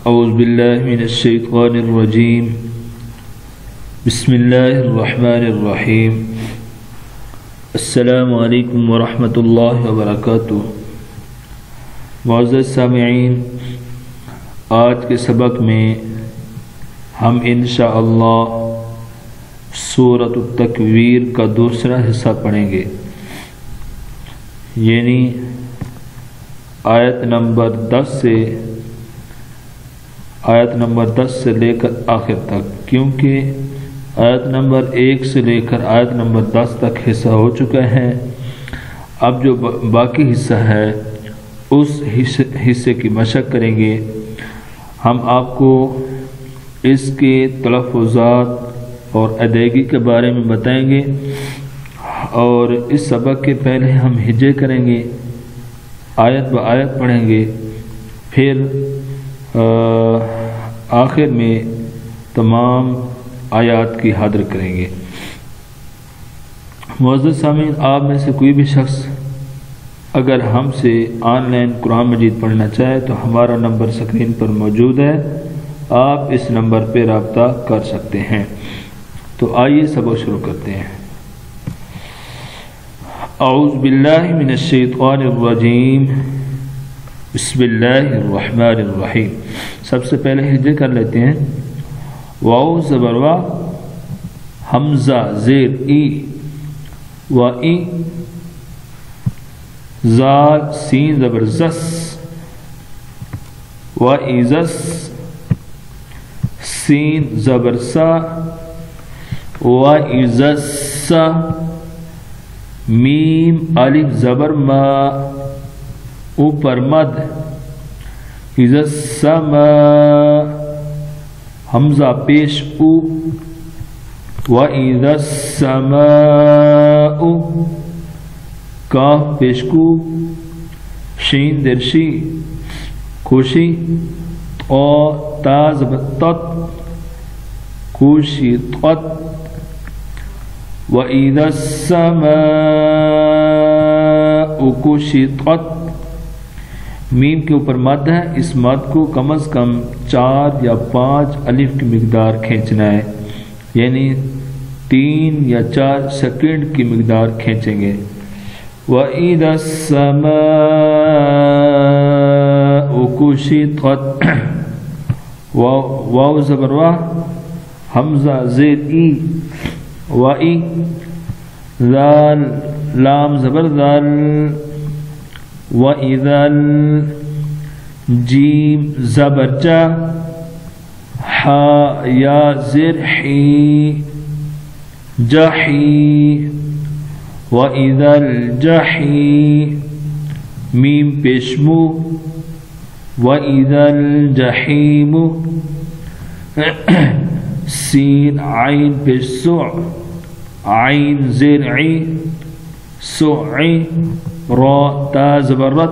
औज़ु बिल्लाहि मिनश्शैतानिर्रजीम बिस्मिल्लाहिर्रहमानिर्रहीम अस्सलामु अलैकुम वरहमतुल्लाहि वबरकातुहू। मुअज़्ज़ज़ सामिईन, आज के सबक में हम इंशाअल्लाह सूरत अत-तक्वीर का दूसरा हिस्सा पढ़ेंगे, यानी आयत नंबर 10 से लेकर आखिर तक, क्योंकि आयत नंबर 1 से लेकर आयत नंबर 10 तक हिस्सा हो चुका है। अब जो बाकी हिस्सा है उस हिस्से की मशक करेंगे। हम आपको इसके तलफ़्फ़ुज़ात और अदायगी के बारे में बताएंगे और इस सबक के पहले हम हिज्जे करेंगे, आयत ब आयत पढ़ेंगे, फिर आखिर में तमाम आयात की हाज़िर करेंगे। मुअज़्ज़ज़ सामीन, आप में से कोई भी शख्स अगर हमसे ऑनलाइन कुरान मजीद पढ़ना चाहे तो हमारा नंबर स्क्रीन पर मौजूद है, आप इस नंबर पर रब्ता कर सकते हैं। तो आइए सबक शुरू करते हैं। औज़ु बिल्लाहि मिनश्शैतानिर्रजीम बिस्मिल्लाहिर्रहमानिर्रहीम। सबसे पहले हिज्जे कर लेते हैं। वाव ज़बर वा, हमज़ा ज़ेर ई, व ई, ज़ाल सीन ज़बर ज़स, व इज़स, सीन ज़बर सा, व इज़स्सा, मीम अलिफ ज़बर मा, ऊपर मद, इज़स्समा, हमज़ा पेश उ, व इज़स्समाउ, काफ पेश कु, शीन दर्शी खुशी, ओ ता ज़बर तत, खुशी तत, व इज़स्समाउ कुशितत। मीम के ऊपर मद है, इस मद को कम अज़ कम 4 या 5 अलिफ की मिकदार खींचना है, यानी 3 या 4 सेकंड की मिकदार खींचेंगे। व इज़स्समाउ कुशितत, वाव ज़बर वा, हमज़ा ज़ेर ई, व ई, ज़ाल लाम ज़बर ज़ाल, व इज़ल, जीम ज़बर जा, हा या ज़ेर ही, जही, व इज़ल जही, मीम पेशमू, व इज़ल जहीमु, सीन आइन पेशसु, आइन ज़ेर ई, सुई, रा ता ज़बर रत,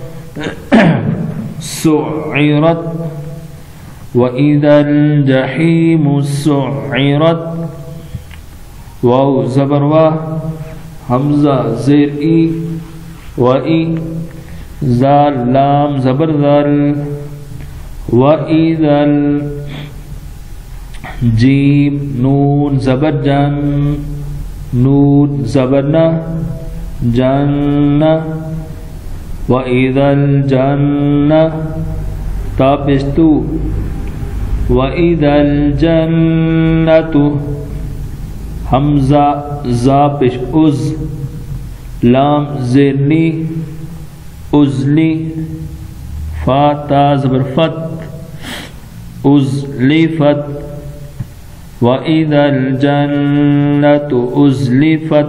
सुइरत, व इज़ल जहीमु सुइरत, वाव ज़बर वा, हमज़ा ज़ेर ई, व ई, ज़ाल लाम ज़बर ज़ाल, व इज़ल, जीम नून ज़बर जन, नून ज़बर न, जन्ना, व इज़ल जन्ना, ता पेश तू, व इज़ल जन्नतु, हमज़ा ज़ा पेश उज़, लाम ज़ेरनी, उज़ली, फा ता ज़बर फत, उज़लिफत, व इज़ल जन्नतु उज़लिफत।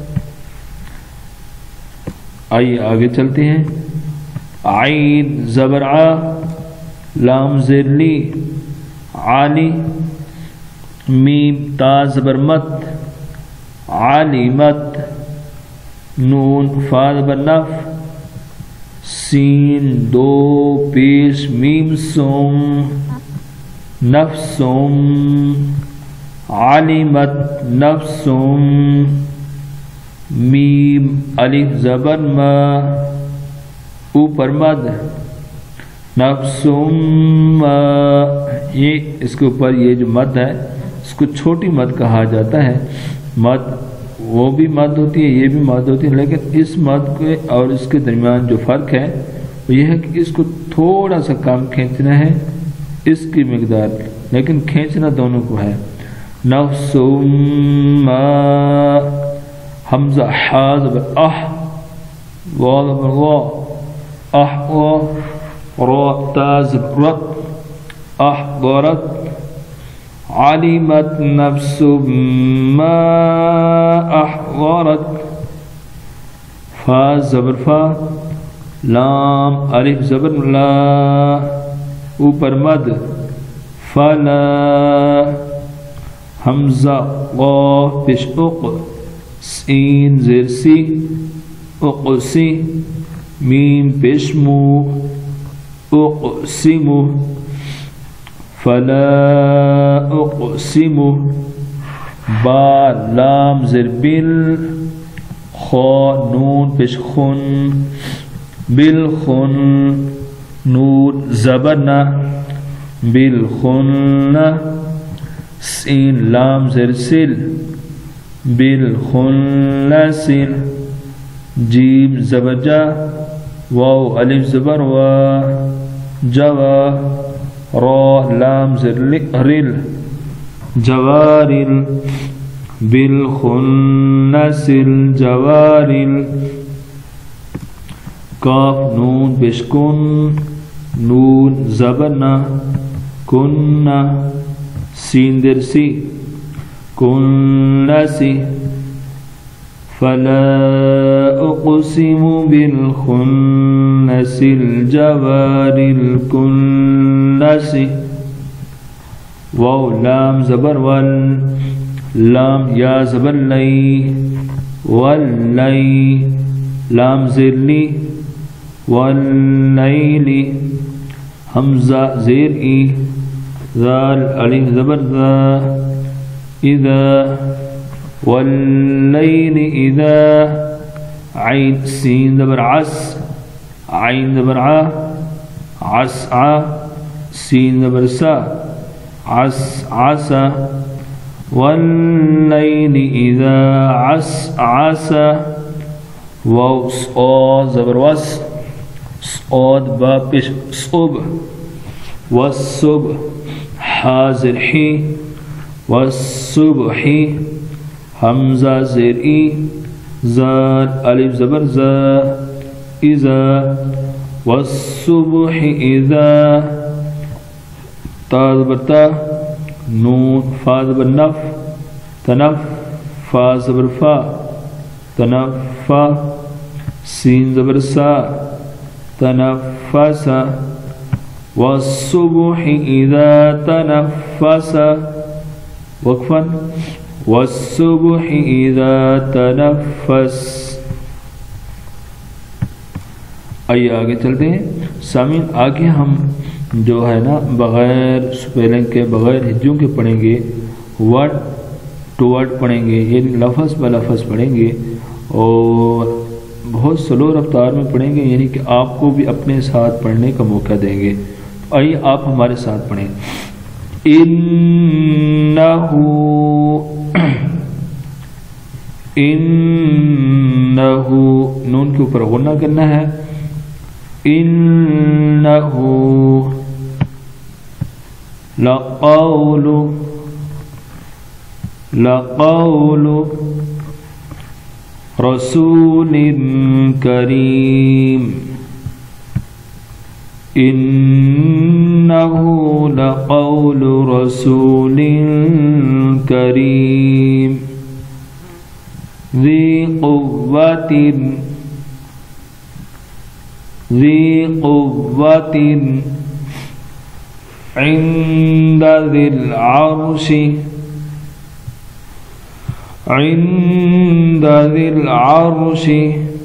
आइए आगे चलते हैं। आइन ज़बर आ, लाम ज़ेरली, आली, मीम ता ज़बर मत, आलिमत, नून फा ज़बर नफ, सीन 2 पेश मीम सुम, नफ्सुम, आलिमत नफ्सुम, मीम अलिफ ज़बर मा, ऊपर मद, नफ्सुम्मा, ये इसके ऊपर ये जो मद है इसको छोटी मद कहा जाता है। मद वो भी मद होती है, ये भी मद होती है, लेकिन इस मद के और इसके दरमियान जो फ़र्क है वो ये है कि इसको थोड़ा सा कम खींचना है इसकी मिकदार, लेकिन खींचना दोनों को है। नफ्सुम्मा, हमजा हा ज़बर आह, वा ज़बर वा, आह वा, रा ता ज़बर रत, अहदरत, अलिमत नफ्सुम्मा अहदरत, फा ज़बर फा, लाम अलिफ ज़बर ला, ऊपर मद, फला, हमजा क़ाफ पेश उक़, सीन ज़ेर सी, उक़सी, मीम पेश मू, उक़सिमु, फला उक़सिमु, बा लाम ज़ेर बिल, खा नून पेश खुन, बिल खुन, नून ज़बरना, बिल खुन्ना, सीन लाम ज़ेर सिल, बिल खुन्ना सिल, जीम ज़बर जा, वाव अलिफ ज़बर वा, जवा, रा लाम ज़ेर रिल, जवारिल, bill खुन्नसिल जवारिल, calf Noon बिशकुन, Noon ज़बरना, Kunna, seen there सी, कुन्नसी, फला उक़सिमु बिल खुन्नसिल जवारिल कुन्नसी, वाव लाम ज़बर वल, लाम या ज़बर लई, वल्लई, लाम ज़ेर ली, वल्लैली, हमज़ा ज़ेर ई, ज़ाल अलिफ ज़बर ज़ा, इज़ा, वल्लैली इज़ा, आइन सीन ज़बर अस, आइन ज़बर आ, अस आ, सीन ज़बर सा, अस आसा, वल्लैली इज़ा अस आसा, वाव सौ ज़बर वस, सौद बा पेश सुब, वस्सुब, हाज़िर ही, वस्सुबही, हमज़ा ज़ेर ई, ज़ाल अलिफ ज़बर ज़ा, इज़ा, वस्सुबहि इज़ा, ता ज़बर ता, नून फा ज़बर नफ, तनफ, फा ज़बर फा, तनफ़ा, सीन ज़बर सा, तनफ़सा, वस्सुबहि इज़ा तनफ़सा, वक़फ़न, वस्सुबहि इज़ा तनफ़स। आइए आगे चलते हैं। सामीन, आगे हम जो है ना बग़ैर स्पेलिंग के, बग़ैर हिज्जों के पढ़ेंगे, वर्ड टू वर्ड पढ़ेंगे, यानी लफ्ज़ ब लफ्ज़ पढ़ेंगे और बहुत स्लो रफ्तार में पढ़ेंगे, यानी कि आपको भी अपने साथ पढ़ने का मौका देंगे। तो आइए आप हमारे साथ पढ़ें। इन्नहु, इन्नहु, नून के ऊपर गुन्ना करना है। इन्नहु लक़ौलु, लक़ौलु रसूलिन करीम। इन्नहु लक़ौलु रसूलिन करीम ज़ी क़ुव्वतिन, ज़ी क़ुव्वतिन इन्द ज़िल अर्शि, इन्द ज़िल अर्शि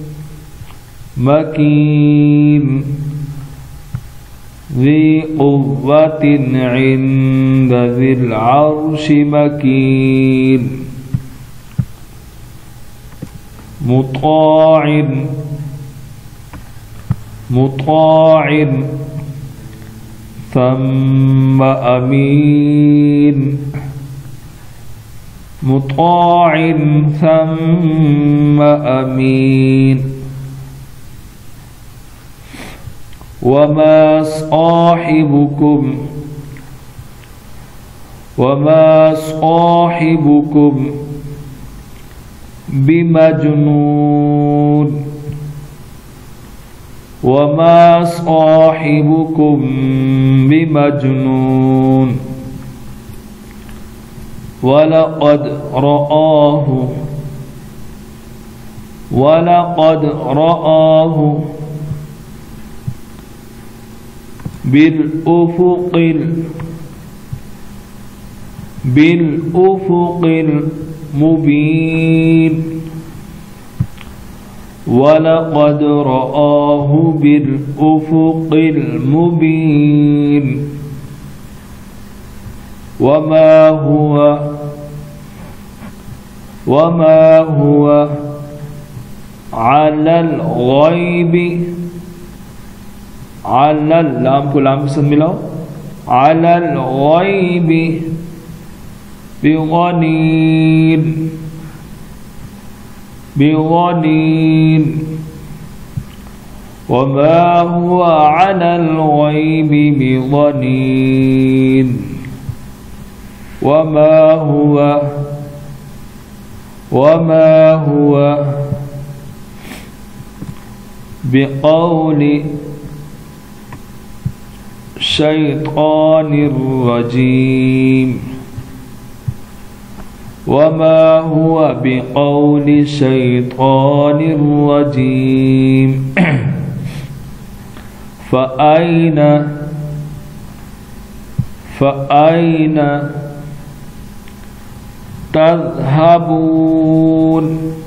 मकीन, ज़ी क़ुव्वतिन इन्द ज़िल अर्शि मकीन, मुताइन, मुताइन ثم أمين مطاع ثم أمين وما صاحبكم بمجنون وما صاحبكم بمجنون ولقد رآه بالأفق المبين ولقد رآه بالأفق المبين وما هو على الغيب على लाम को लाम के साथ मिलाओ على الغيب بضنين وما هو على الغيب بضنين وما هو بقول شيطان الرجيم وما هو بقول شيطان الرجيم فأين تذهبون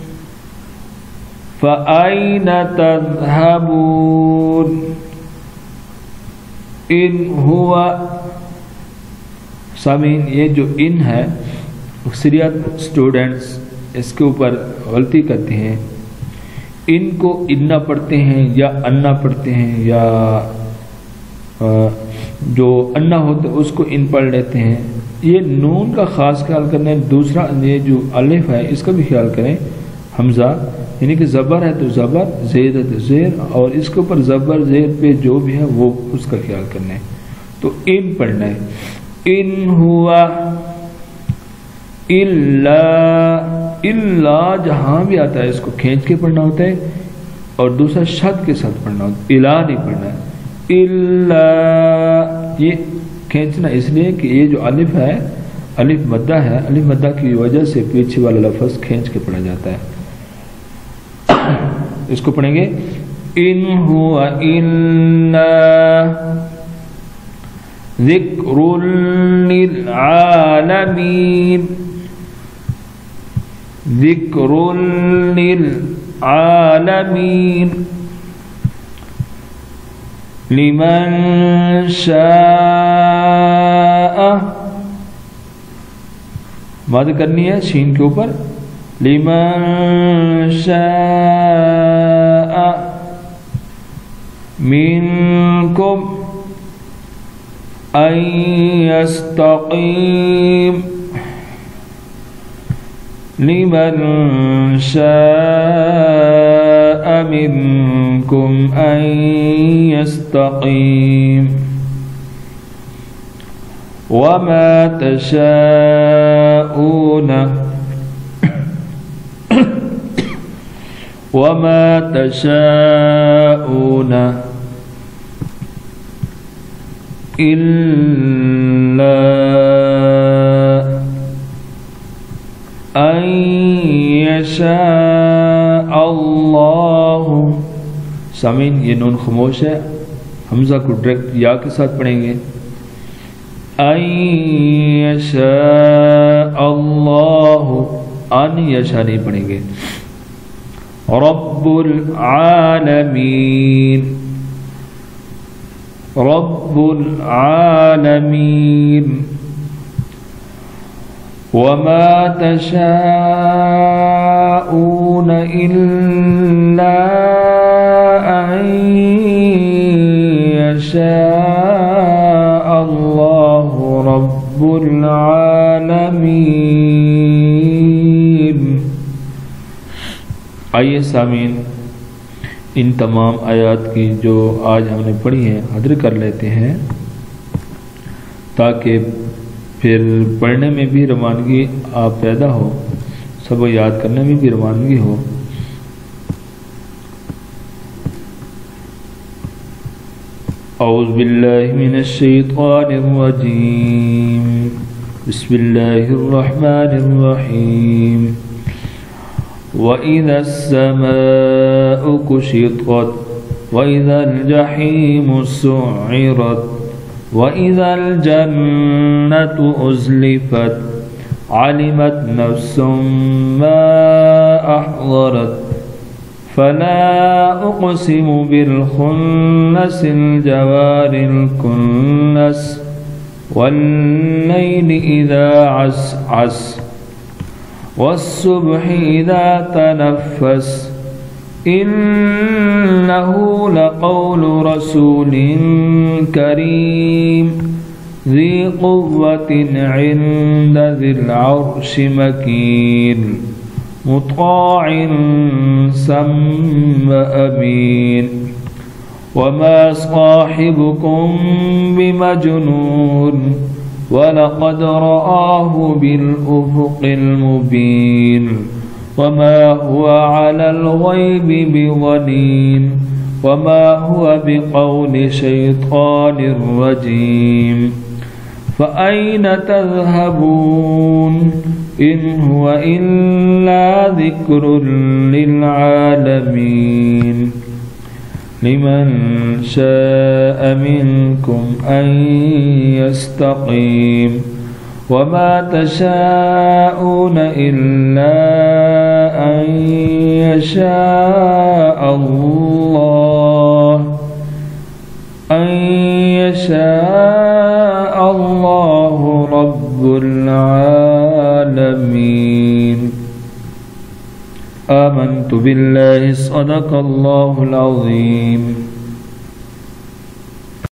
इन हुआ सामीन, ये जो इन है अक्सरियत स्टूडेंट्स इसके ऊपर गलती करते हैं। इनको इन्ना पढ़ते हैं या अन्ना पढ़ते हैं, या जो अन्ना होता है उसको इन पढ़ लेते हैं। ये नून का ख़ास ख्याल करना है। दूसरा ये जो अलिफ है इसका भी ख्याल करें। हमज़ा यानी कि ज़बर है तो ज़बर, ज़ेर है तो ज़ेर, और इसके ऊपर ज़बर ज़ेर पे जो भी है वो उसका ख्याल करना है। तो इन पढ़ना है। इन हुआ इल्ला जहाँ भी आता है इसको खींच के पढ़ना होता है, और दूसरा शद के साथ पढ़ना होता है। इला नहीं पढ़ना है। इल्ला ये खींचना इसलिए कि ये जो अलिफ है, अलिफ मद्दा है, अलिफ मद्दा की वजह से पीछे वाला लफ्ज़ खींच के पढ़ा जाता है। इसको पढ़ेंगे इन हुआ इल्ला ज़िक्रुल लिल आलमीन, ज़िक्रुल लिल आलमीन लिमन शाअ, मद करनी है शीन के ऊपर। लिमन शाअ मिनकुम अन यस्तक़ीम, लिमन शाअ मिनकुम अन यस्तक़ीम वमा तशाऊन इल्ला अन यशा अल्लाहु। सामीन ये नून खामोश है, हमज़ा को डायरेक्ट या के साथ पढ़ेंगे। अन यशा अल्लाहु, अन यशा नहीं पढ़ेंगे। रब्बुल आलमीन, रब्बुल आलमीन वमा तशाऊन इल्ला अन यशा आइए सामीन, इन तमाम आयात की जो आज हमने पढ़ी हैं हदर कर लेते हैं ताकि फिर पढ़ने में भी रवानगी आप पैदा हो, सबको याद करने में भी रवानगी हो। औज़ु बिल्लाहि मिनश शैतानिर रजीम, बिस्मिल्लाहिर रहमानिर रहीम। व इज़ा समाउ कुशितत व इज़ल जहीमु सुइरत व इज़ल जन्नतु उज़लिफत अलिमत नफ्सुम मा अहज़रत फला उक़सिमु बिल खुन्नसिल जवारिल कुन्नस वल्लैलि इज़ा अस्अस वस्सुब्हि इज़ा तनफ़्फ़स इन्नहु लक़ौलु रसूलिन करीम ज़ी क़ुव्वतिन इन्द ज़िल अर्शि मकीन मुत्ताइन सम्म अमीन वमा साहिबुकुम बिमजनून वलक़द रआहु बिलउफ़ुक़िल मुबीन वमा हुवा अलल ग़ैबि बिज़नीन वमा हुवा बिक़ौलि शैतानिर रजीम फ़अय्न तज़हबून इन हुवा इल्ला ज़िक्रुल लिल आलमीन लिमन शाअ मिनकुम अन यस्तक़ीम वमा तशाऊन इल्ला अन यशाअ अल्लाहु रब्बुल आलमीन। आमन्तु बिल्लाहि सदक़ल्लाहुल अज़ीम।